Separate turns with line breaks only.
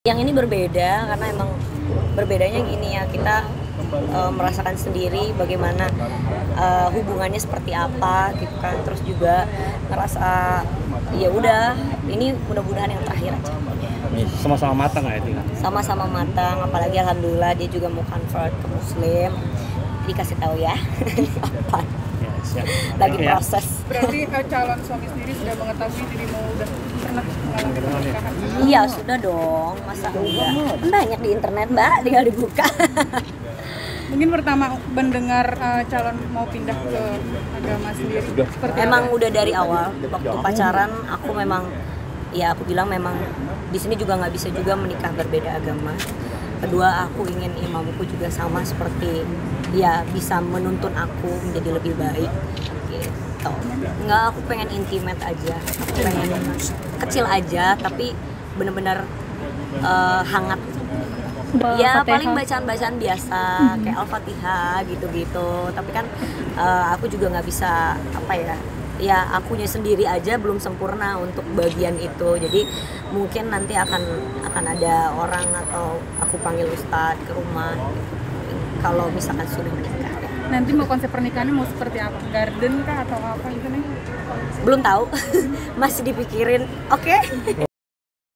Yang ini berbeda karena emang berbedanya gini ya, kita merasakan sendiri bagaimana hubungannya seperti apa gitu kan, terus juga ngerasa ya udah ini mudah-mudahan yang terakhir aja.
Sama-sama matang ya Tina?
Sama-sama matang, apalagi alhamdulillah dia juga mau convert ke Muslim, dikasih tahu ya. Apa?
Siap.
Lagi proses.
Berarti calon suami sendiri sudah mengetahui dirimu udah pernah mengalami pernikahan?
Iya sudah dong, masa enggak? Banyak di internet mbak, tinggal dibuka.
Mungkin pertama mendengar calon mau pindah ke agama sendiri seperti
Emang
apa?
udah dari awal waktu pacaran aku memang ya aku bilang memang di sini juga nggak bisa juga menikah berbeda agama. Kedua aku ingin imamku juga sama seperti ya bisa menuntun aku menjadi lebih baik gitu. Nggak, aku pengen intimate aja, aku pengen kecil aja tapi bener-bener hangat. Ya paling bacaan-bacaan biasa kayak Al-Fatihah gitu-gitu. Tapi kan aku juga nggak bisa apa ya akunya sendiri aja belum sempurna untuk bagian itu. Jadi mungkin nanti akan ada orang atau aku panggil ustadz ke rumah gitu. Kalau misalkan sudah menikah.
Nanti mau konsep pernikahannya mau seperti apa? Garden kah atau apa gitu nih?
Belum tahu. Masih dipikirin. Oke.